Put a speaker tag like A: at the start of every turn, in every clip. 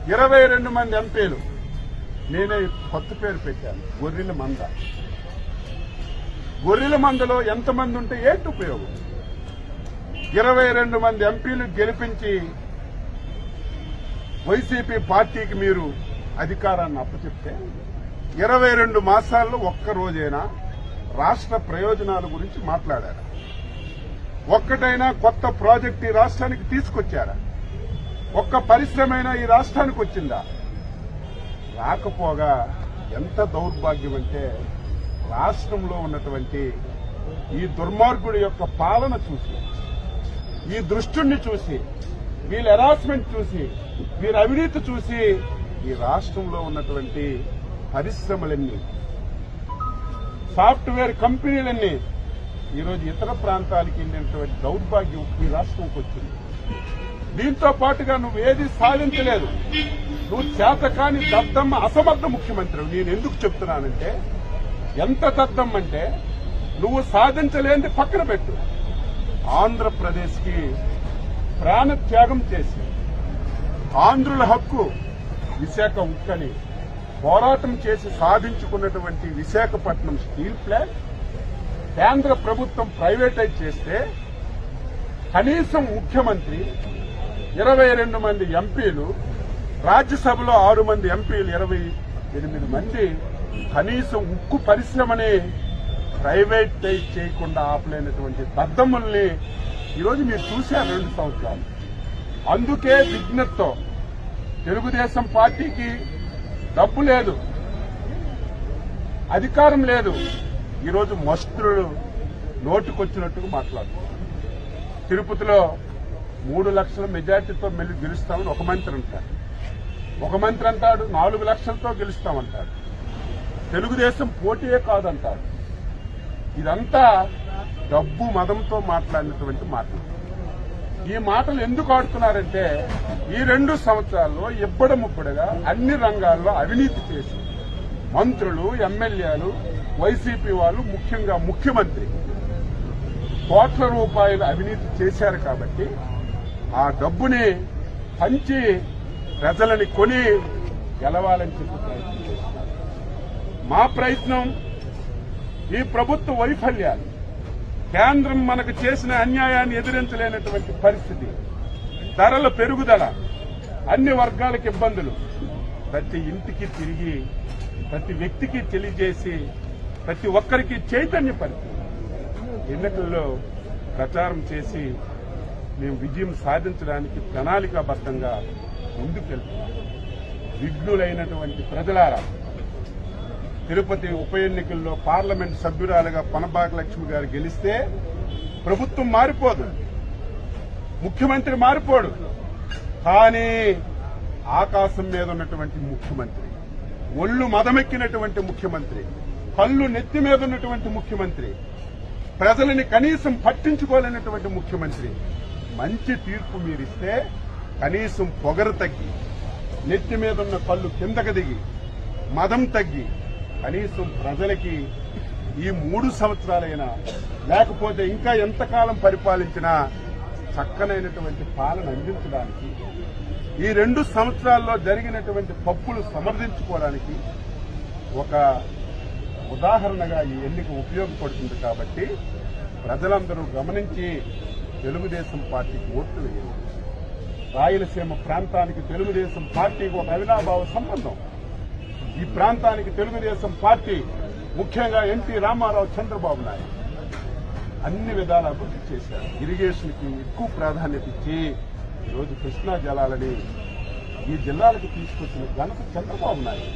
A: 22 మంది ఎంపీలు, నేనే కొత్త పేరు పెట్టాను, గొర్రెల మంద. గొర్రెల మందలో ఎంతమంది ఉంటే ఏంటి ఉపయోగం? 22 మంది ఎంపీలు గెలిపించి వైసీపీ పార్టీకి మీరు అధికారాన్ని అప్పచెప్తే 22 మాసాల్లో ఒక్కరోజైనా రాష్ట్ర ప్రయోజనాల గురించి మాట్లాడారా? ఒక్కటైనా కొత్త ప్రాజెక్ట్ ఈ రాష్ట్రానికి తీసుకొచ్చారా? ఒక్క పరిశ్రమైనా ఈ రాష్ట్రానికి వచ్చిందా? రాకపోగా ఎంత దౌర్భాగ్యం అంటే, రాష్ట్రంలో ఉన్నటువంటి ఈ దుర్మార్గుడి యొక్క పాలన చూసి, ఈ దృష్టుణ్ణి చూసి, వీళ్ళ హెరాస్మెంట్ చూసి, వీళ్ళ అవినీతి చూసి ఈ రాష్ట్రంలో ఉన్నటువంటి పరిశ్రమలన్నీ, సాఫ్ట్వేర్ కంపెనీలన్నీ ఈరోజు ఇతర ప్రాంతాలకు వెళ్ళినటువంటి దౌర్భాగ్యం ఈ రాష్ట్రంకి వచ్చింది. దీంతో పాటుగా నువ్వు ఏది సాధించలేదు. నువ్వు చేతకాని దద్దమ్మ అసమర్థ ముఖ్యమంత్రి. నేను ఎందుకు చెప్తున్నానంటే, ఎంత దద్దమ్మంటే నువ్వు సాధించలేనిది పక్కన పెట్టు. ఆంధ్రప్రదేశ్కి ప్రాణత్యాగం చేసి ఆంధ్రుల హక్కు విశాఖ ఉక్కని పోరాటం చేసి సాధించుకున్నటువంటి విశాఖపట్నం స్టీల్ ప్లాంట్ కేంద్ర ప్రభుత్వం ప్రైవేటైజ్ చేస్తే కనీసం ముఖ్యమంత్రి, 22 మంది ఎంపీలు, రాజ్యసభలో 6 మంది ఎంపీలు, 28 మంది కనీసం ఉక్కు పరిశ్రమని ప్రైవేటైజ్ చేయకుండా ఆపలేనటువంటి దద్దమ్మల్ని ఈరోజు మీరు చూశారు 2 సంవత్సరాలు. అందుకే విజ్ఞతతో తెలుగుదేశం పార్టీకి డబ్బు లేదు, అధికారం లేదు. ఈరోజు మస్తులు నోటుకొచ్చినట్టుగా మాట్లాడుతున్నారు. తిరుపతిలో 3 లక్షల మెజార్టీతో గెలుస్తామని ఒక మంత్రి అంటాడు, ఒక మంత్రి అంటాడు 4 లక్షలతో గెలుస్తామంటాడు. తెలుగుదేశం పోటీయే కాదంటాడు. ఇదంతా డబ్బు మదంతో మాట్లాడినటువంటి మాటలు. ఈ మాటలు ఎందుకు ఆడుతున్నారంటే, ఈ 2 సంవత్సరాల్లో ఇబ్బడముబ్బడిగా అన్ని రంగాల్లో అవినీతి చేసి మంత్రులు, ఎమ్మెల్యేలు, వైసీపీ వాళ్ళు, ముఖ్యంగా ముఖ్యమంత్రి కోట్ల రూపాయలు అవినీతి చేశారు. కాబట్టి ఆ డబ్బుని పంచి ప్రజలని కొని గెలవాలని చెప్పి ప్రయత్నం చేస్తున్నారు. మా ప్రయత్నం ఈ ప్రభుత్వ వైఫల్యాలు, కేంద్రం మనకు చేసిన అన్యాయాన్ని ఎదిరించలేనటువంటి పరిస్థితి, ధరల పెరుగుదల, అన్ని వర్గాలకు ఇబ్బందులు, ప్రతి ఇంటికి తిరిగి ప్రతి వ్యక్తికి తెలియజేసి ప్రతి ఒక్కరికి చైతన్యపరిచి ఎన్నికల్లో ప్రచారం చేసి మేము విజయం సాధించడానికి ప్రణాళికాబద్దంగా ముందుకెళ్తున్నాం. విఘ్నులైనటువంటి ప్రజలారా, తిరుపతి ఉప ఎన్నికల్లో పార్లమెంట్ సభ్యురాలుగా పనబాక లక్ష్మి గారు గెలిస్తే ప్రభుత్వం మారిపోదు, ముఖ్యమంత్రి మారిపోడు. కానీ ఆకాశం మీద ఉన్నటువంటి ముఖ్యమంత్రి, ఒళ్ళు మదమెక్కినటువంటి ముఖ్యమంత్రి, కళ్ళు నెత్తి మీద ఉన్నటువంటి ముఖ్యమంత్రి, ప్రజలని కనీసం పట్టించుకోలేనటువంటి ముఖ్యమంత్రి మంచి తీర్పు మీరిస్తే కనీసం పొగరు తగ్గి, నెత్తి మీద ఉన్న కళ్ళు కిందకు దిగి, మదం తగ్గి, కనీసం ప్రజలకి ఈ 3 సంవత్సరాలైనా, లేకపోతే ఇంకా ఎంతకాలం పరిపాలించినా చక్కనైనటువంటి పాలన అందించడానికి, ఈ 2 సంవత్సరాల్లో జరిగినటువంటి తప్పులు సమర్థించుకోవడానికి ఒక ఉదాహరణగా ఈ ఎన్నిక ఉపయోగపడుతుంది. కాబట్టి ప్రజలందరూ గమనించి తెలుగుదేశం పార్టీకి ఓట్లు వేయాలి. రాయలసీమ ప్రాంతానికి తెలుగుదేశం పార్టీకి ఒక అవినాభావ సంబంధం. ఈ ప్రాంతానికి తెలుగుదేశం పార్టీ, ముఖ్యంగా ఎన్టీ రామారావు, చంద్రబాబు నాయుడు అన్ని విధాల అభివృద్ధి చేశారు. ఇరిగేషన్ కి ఎక్కువ ప్రాధాన్యత ఇచ్చి ఈరోజు కృష్ణా జలాలని ఈ జిల్లాలకు తీసుకొచ్చిన ఘనత చంద్రబాబు నాయుడు.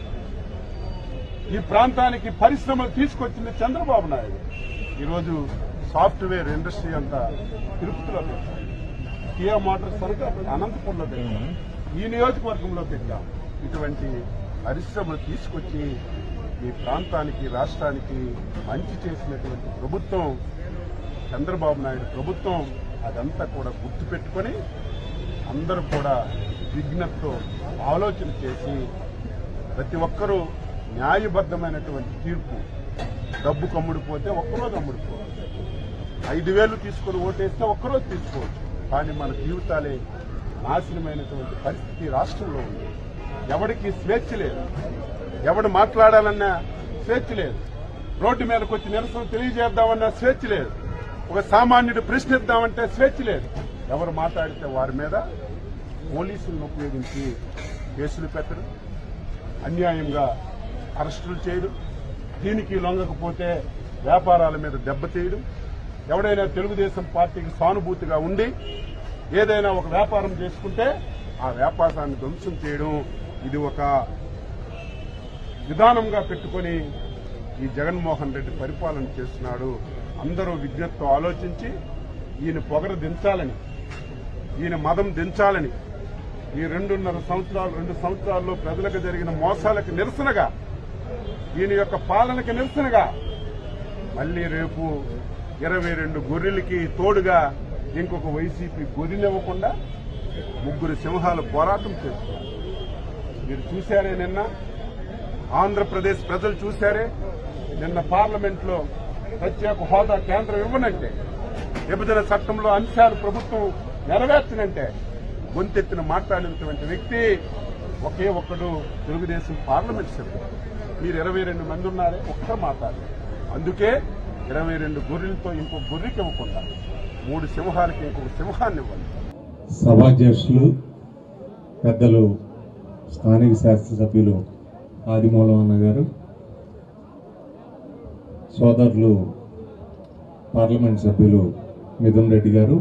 A: ఈ ప్రాంతానికి పరిశ్రమలు తీసుకొచ్చింది చంద్రబాబు నాయుడు. ఈరోజు సాఫ్ట్వేర్ ఇండస్ట్రీ అంతా తిరుపతిలో పెట్టాం, కియా మోటార్స్ అంతా అనంతపురంలో పెట్టాం, ఈ నియోజకవర్గంలో పెట్టాం. ఇటువంటి పరిశ్రమలు తీసుకొచ్చి ఈ ప్రాంతానికి, రాష్ట్రానికి మంచి చేసినటువంటి ప్రభుత్వం చంద్రబాబు నాయుడు ప్రభుత్వం. అదంతా కూడా గుర్తుపెట్టుకుని అందరూ కూడా విజ్ఞతతో ఆలోచన చేసి ప్రతి ఒక్కరూ న్యాయబద్దమైనటువంటి తీర్పు. డబ్బు కమ్ముడిపోతే ఒక్కరోజు అమ్ముడిపోవచ్చు, 5,000 తీసుకుని ఓటేస్తే ఒక్కరోజు తీసుకోవచ్చు. కానీ మన జీవితాలే నాశనమైనటువంటి పరిస్థితి రాష్ట్రంలో ఉంది. ఎవరికి స్వేచ్ఛ లేదు, ఎవడు మాట్లాడాలన్నా స్వేచ్ఛ లేదు, రోడ్డు మీదకి వచ్చి నిరసన తెలియజేద్దామన్నా స్వేచ్ఛ లేదు, ఒక సామాన్యుడు ప్రశ్నిద్దామంటే స్వేచ్ఛ లేదు. ఎవరు మాట్లాడితే వారి మీద పోలీసులను ఉపయోగించి కేసులు పెట్టడం, అన్యాయంగా అరెస్టులు చేయడం, దీనికి లొంగకపోతే వ్యాపారాల మీద దెబ్బతీయడం, ఎవడైనా తెలుగుదేశం పార్టీకి సానుభూతిగా ఉండి ఏదైనా ఒక వ్యాపారం చేసుకుంటే ఆ వ్యాపారాన్ని ధ్వంసం చేయడం, ఇది ఒక విధానంగా పెట్టుకొని ఈ జగన్మోహన్ రెడ్డి పరిపాలన చేస్తున్నాడు. అందరూ విజ్ఞతతో ఆలోచించి ఈయన పొగర దించాలని, ఈయన మదం దించాలని, ఈ 2 సంవత్సరాల్లో ప్రజలకు జరిగిన మోసాలకు నిరసనగా, ఈయన యొక్క పాలనకి నిరసనగా మళ్లీ రేపు 22 గొర్రెలకి తోడుగా ఇంకొక వైసీపీ గొర్రెనివ్వకుండా 3 సింహాలు పోరాటం చేస్తున్నారు. మీరు చూశారే, నిన్న ఆంధ్రప్రదేశ్ ప్రజలు చూశారే, నిన్న పార్లమెంట్ లో ప్రత్యేక హోదా కేంద్రం ఇవ్వనంటే, విభజన చట్టంలో అంశాలు ప్రభుత్వం నెరవేర్చనంటే గొంతెత్తిన మాట్లాడినటువంటి వ్యక్తి ఒకే ఒక్కడు తెలుగుదేశం పార్లమెంట్ సభ్యుడు. మీరు 22 మంది ఉన్నారే, ఒక్క మాట్లాడారు. అందుకే 22 గొర్రెలతో ఇంకొక గొర్రెకి ఇవ్వకుండా 3 సింహాలకి ఇంకొక సింహాన్ని ఇవ్వండి.
B: సభాధ్యక్షులు పెద్దలు స్థానిక శాసనసభ్యులు ఆదిమూలమన్న గారు, సోదరులు పార్లమెంట్ సభ్యులు మిథున్ రెడ్డి గారు,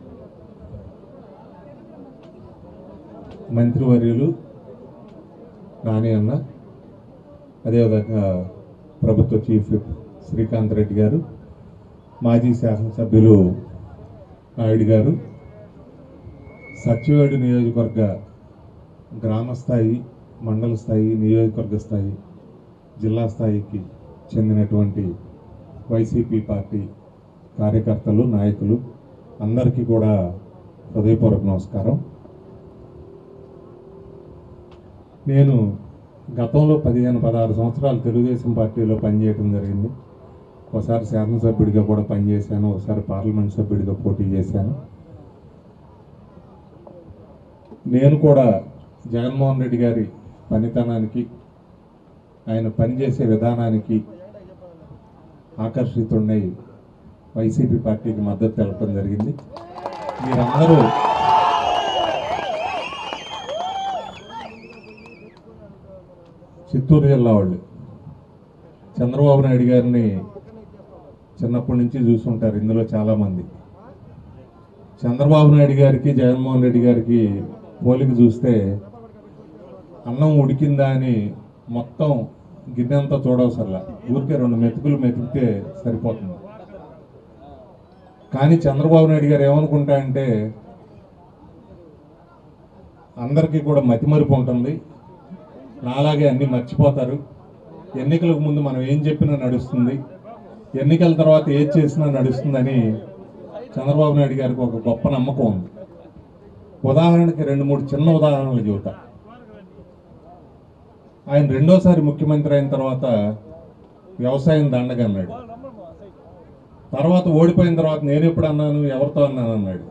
B: మంత్రివర్యులు నాని అన్న, అదేవిధంగా ప్రభుత్వ చీఫ్ విప్ శ్రీకాంత్ రెడ్డి గారు, మాజీ శాసనసభ్యులు నాయుడు గారు, సత్యవేడు నియోజకవర్గ గ్రామ స్థాయి, మండల స్థాయి, నియోజకవర్గ స్థాయి, జిల్లా స్థాయికి చెందినటువంటి వైసీపీ పార్టీ కార్యకర్తలు, నాయకులు అందరికీ కూడా హృదయపూర్వక నమస్కారం. నేను గతంలో 15-16 సంవత్సరాలు తెలుగుదేశం పార్టీలో పనిచేయడం జరిగింది. ఒకసారి శాసనసభ్యుడిగా కూడా పనిచేశాను, ఒకసారి పార్లమెంట్ సభ్యుడిగా పోటీ చేశాను. నేను కూడా జగన్మోహన్ రెడ్డి గారి పనితనానికి, ఆయన పనిచేసే విధానానికి ఆకర్షితుడై వైసీపీ పార్టీకి మద్దతు తెలపడం జరిగింది. మీరందరూ చిత్తూరు జిల్లా వాళ్ళు చంద్రబాబు నాయుడు గారిని చిన్నప్పటి నుంచి చూసుంటారు. ఇందులో చాలామంది చంద్రబాబు నాయుడు గారికి, జగన్మోహన్ రెడ్డి గారికి పోలిక చూస్తే అన్నం ఉడికిందా అని మొత్తం గిన్నెంతా చూడవసరలా, ఊరికే 2 మెతుకులు మెతికితే సరిపోతుంది. కానీ చంద్రబాబు నాయుడు గారు ఏమనుకుంటా అంటే, అందరికీ కూడా మతిమరుపు ఉంటుంది, నాలాగే అన్ని మర్చిపోతారు, ఎన్నికలకు ముందు మనం ఏం చెప్పినా నడుస్తుంది, ఎన్నికల తర్వాత ఏది చేసినా నడుస్తుందని చంద్రబాబు నాయుడు గారికి ఒక గొప్ప నమ్మకం ఉంది. ఉదాహరణకి 2-3 చిన్న ఉదాహరణలు చెబుతా. ఆయన రెండోసారి ముఖ్యమంత్రి అయిన తర్వాత వ్యవసాయం దండగా అన్నాడు. తర్వాత ఓడిపోయిన తర్వాత నేను ఎప్పుడు అన్నాను, ఎవరితో అన్నాను అన్నాడు.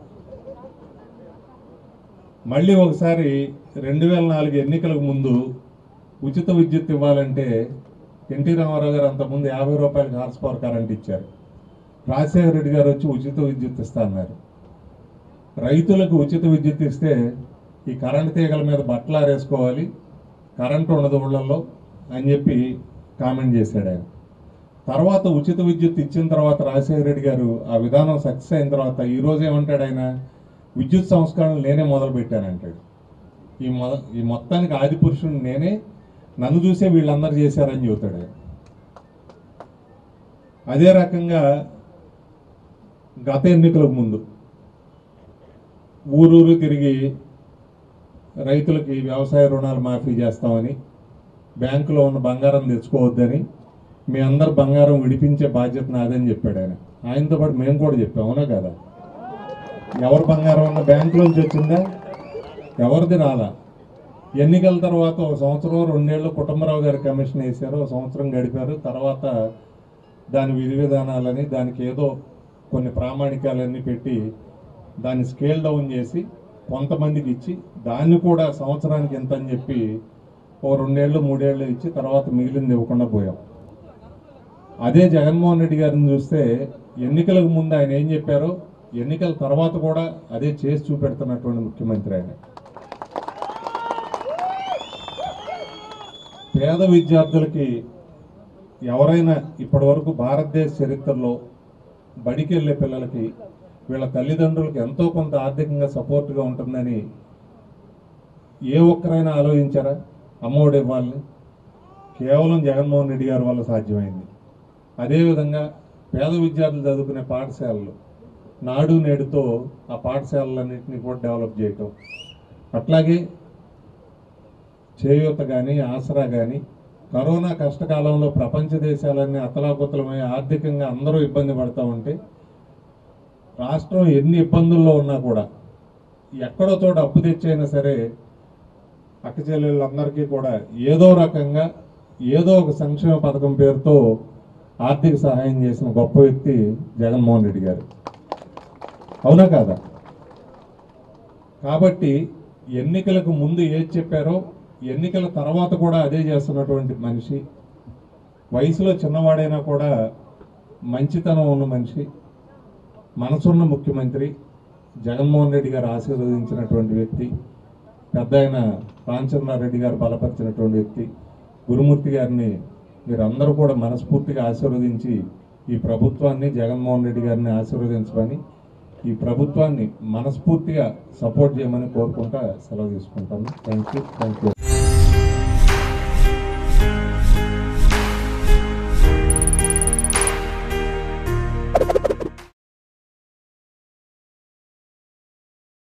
B: మళ్ళీ ఒకసారి 2004 ఎన్నికలకు ముందు ఉచిత విద్యుత్ ఇవ్వాలంటే ఎన్టీ రామారావు గారు అంతకుముందు 50 రూపాయలకి హార్స్ పవర్ కరెంట్ ఇచ్చారు. రాజశేఖర రెడ్డి గారు వచ్చి ఉచిత విద్యుత్ ఇస్తా అన్నారు. రైతులకు ఉచిత విద్యుత్ ఇస్తే ఈ కరెంట్ తీగల మీద బట్టలు ఆరేసుకోవాలి, కరెంటు ఉండదు ఊళ్ళల్లో అని చెప్పి కామెంట్ చేశాడు ఆయన. తర్వాత ఉచిత విద్యుత్ ఇచ్చిన తర్వాత రాజశేఖర రెడ్డి గారు ఆ విధానం సక్సెస్ అయిన తర్వాత ఈరోజు ఏమంటాడు ఆయన, విద్యుత్ సంస్కరణలు నేనే మొదలు పెట్టానంటాడు. ఈ మొత్తానికి ఆది పురుషుడు నేనే, నన్ను చూసే వీళ్ళందరూ చేశారని చెబుతాడు ఆయన. అదే రకంగా గత ఎన్నికలకు ముందు ఊరూరు తిరిగి రైతులకి వ్యవసాయ రుణాలు మాఫీ చేస్తామని, బ్యాంకులో ఉన్న బంగారం తెచ్చుకోవద్దని, మీ అందరు బంగారం విడిపించే బాధ్యత నాదని చెప్పాడు ఆయన. ఆయనతో పాటు మేము కూడా చెప్పాం, అవునా కదా? ఎవరు బంగారం ఉన్న బ్యాంకులోంచి వచ్చిందా? ఎవరిది రాలా. ఎన్నికల తర్వాత 1 సంవత్సరం 2 ఏళ్ళు కుటుంబరావు గారి కమిషన్ వేశారు, 1 సంవత్సరం గడిపారు. తర్వాత దాని విధి విధానాలని, దానికి ఏదో కొన్ని ప్రామాణికాలన్నీ పెట్టి దాన్ని స్కేల్ డౌన్ చేసి కొంతమందికి ఇచ్చి దాన్ని కూడా సంవత్సరానికి ఎంత అని చెప్పి ఓ 2 ఏళ్ళు 3 ఏళ్ళు ఇచ్చి తర్వాత మిగిలింది ఇవ్వకుండా పోయాం. అదే జగన్మోహన్ రెడ్డి గారిని చూస్తే ఎన్నికలకు ముందు ఆయన ఏం చెప్పారో ఎన్నికల తర్వాత కూడా అదే చేసి చూపెడుతున్నటువంటి ముఖ్యమంత్రి ఆయన. పేద విద్యార్థులకి ఎవరైనా ఇప్పటి వరకు భారతదేశ చరిత్రలో బడికి వెళ్ళే పిల్లలకి వీళ్ళ తల్లిదండ్రులకి ఎంతో కొంత ఆర్థికంగా సపోర్ట్గా ఉంటుందని ఏ ఒక్కరైనా ఆలోచించారా? అమ్మఒడి ఇవ్వాలని కేవలం జగన్మోహన్ రెడ్డి గారి వల్ల సాధ్యమైంది. అదేవిధంగా పేద విద్యార్థులు చదువుకునే పాఠశాలలు నాడు నేడుతో ఆ పాఠశాలలన్నింటినీ కూడా డెవలప్ చేయటం, అట్లాగే చేయూత కానీ ఆసరా కానీ కరోనా కష్టకాలంలో ప్రపంచ దేశాలన్నీ అతలాకుతలమై ఆర్థికంగా అందరూ ఇబ్బంది పడతా ఉంటే రాష్ట్రం ఎన్ని ఇబ్బందుల్లో ఉన్నా కూడా ఎక్కడో చోట అప్పు తెచ్చైనా సరే అక్క చెల్లెళ్ళందరికీ కూడా ఏదో రకంగా ఏదో ఒక సంక్షేమ పథకం పేరుతో ఆర్థిక సహాయం చేసిన గొప్ప వ్యక్తి జగన్మోహన్ రెడ్డి గారు. అవునా కాదా? కాబట్టి ఎన్నికలకు ముందు ఏది చెప్పారో ఎన్నికల తర్వాత కూడా అదే చేస్తున్నటువంటి మనిషి, వయసులో చిన్నవాడైనా కూడా మంచితనం ఉన్న మనిషి, మనసున్న ముఖ్యమంత్రి జగన్మోహన్ రెడ్డి గారు ఆశీర్వదించినటువంటి వ్యక్తి, పెద్ద ఆయన రామచంద్రారెడ్డి గారు బలపరిచినటువంటి వ్యక్తి. గురుమూర్తి గారిని మీరందరూ కూడా మనస్ఫూర్తిగా ఆశీర్వదించి ఈ ప్రభుత్వాన్ని జగన్మోహన్ రెడ్డి గారిని ఆశీర్వదించమని, ఈ ప్రభుత్వాన్ని మనస్ఫూర్తిగా సపోర్ట్ చేయమని కోరుకుంటా సెలవు తీసుకుంటాను. Thank you.